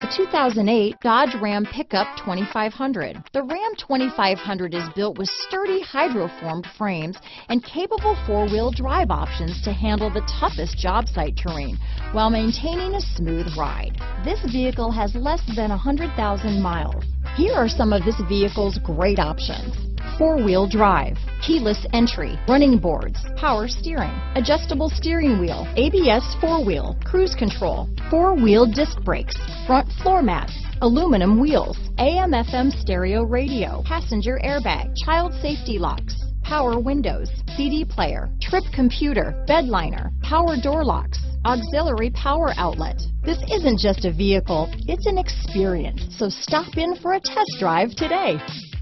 The 2008 Dodge Ram Pickup 2500. The Ram 2500 is built with sturdy hydroformed frames and capable four-wheel drive options to handle the toughest job site terrain while maintaining a smooth ride. This vehicle has less than 100,000 miles. Here are some of this vehicle's great options: four-wheel drive, keyless entry, running boards, power steering, adjustable steering wheel, ABS four-wheel, cruise control, four-wheel disc brakes, front floor mats, aluminum wheels, AM/FM stereo radio, passenger airbag, child safety locks, power windows, CD player, trip computer, bed liner, power door locks, auxiliary power outlet. This isn't just a vehicle, it's an experience. So stop in for a test drive today.